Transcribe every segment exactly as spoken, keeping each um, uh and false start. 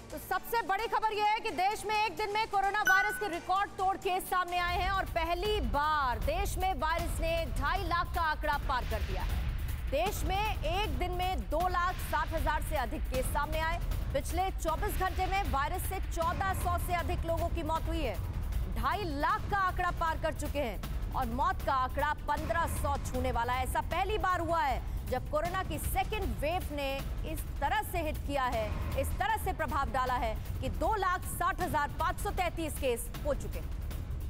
तो सबसे बड़ी खबर यह है कि देश में एक दिन में कोरोना वायरस के रिकॉर्ड तोड़ केस सामने आए हैं और पहली बार देश में वायरस ने ढाई लाख का आंकड़ा पार कर दिया है। देश में एक दिन में दो लाख साठ हजार से अधिक केस सामने आए। पिछले चौबीस घंटे में वायरस से चौदह सौ से अधिक लोगों की मौत हुई है। ढाई लाख का आंकड़ा पार कर चुके हैं और मौत का आंकड़ा पंद्रह सौ छूने वाला है। ऐसा पहली बार हुआ है जब कोरोना की सेकेंड वेव ने इस तरह से हिट किया है, इस तरह से प्रभाव डाला है कि दो लाख साठ हजार पांच सौ तैंतीस केस हो चुके हैं।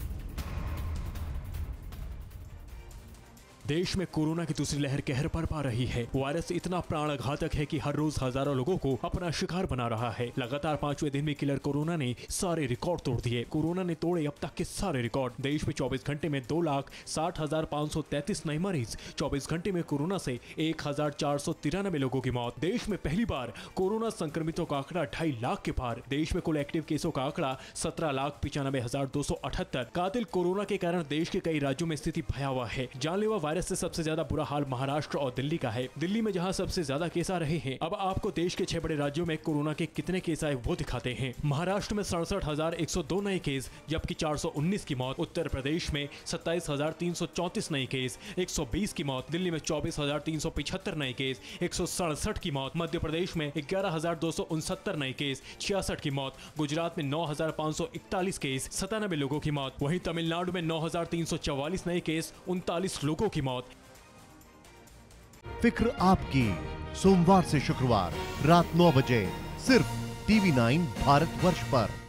देश में कोरोना की दूसरी लहर कहर पर पा रही है। वायरस इतना प्राणघातक है कि हर रोज हजारों लोगों को अपना शिकार बना रहा है। लगातार पांचवें दिन में किलर कोरोना ने सारे रिकॉर्ड तोड़ दिए। कोरोना ने तोड़े अब तक के सारे रिकॉर्ड। देश में चौबीस घंटे में दो लाख साठ हजार पाँच सौ तैतीस नए मरीज। चौबीस घंटे में कोरोना से एक हजार चार सौ तिरानबे लोगों की मौत। देश में पहली बार कोरोना संक्रमितों का आंकड़ा ढाई लाख के पार। देश में कुल एक्टिव केसों का आंकड़ा सत्रह लाख पिचानबे हजार दो सौ अठहत्तर। कातिल कोरोना के कारण देश के कई राज्यों में स्थिति भयावह है। जानलेवा वायरस से सबसे ज्यादा बुरा हाल महाराष्ट्र और दिल्ली का है। दिल्ली में जहां सबसे ज्यादा केस आ रहे हैं। अब आपको देश के छह बड़े राज्यों में कोरोना के कितने केस आए वो दिखाते हैं। महाराष्ट्र में सड़सठ हजार एक सौ दो नए केस जबकि चार सौ उन्नीस की मौत। उत्तर प्रदेश में सत्ताईस हजार तीन सौ चौंतीस नए केस, एक सौ बीस की मौत। दिल्ली में चौबीस हजार तीन सौ पिछहत्तर नए केस, एक सौ सड़सठ की मौत। मध्य प्रदेश में ग्यारह हजार दो सौ उनसत्तर नए केस, छियासठ की मौत। गुजरात में नौ हजार पाँच सौ इकतालीस केस, सतानबे लोगों की मौत। वहीं तमिलनाडु में नौ हजार तीन सौ चौवालीस नए केस, उनतालीस लोगों की मौत। फिक्र आपकी, सोमवार से शुक्रवार रात नौ बजे सिर्फ टीवी नाइन भारतवर्ष पर।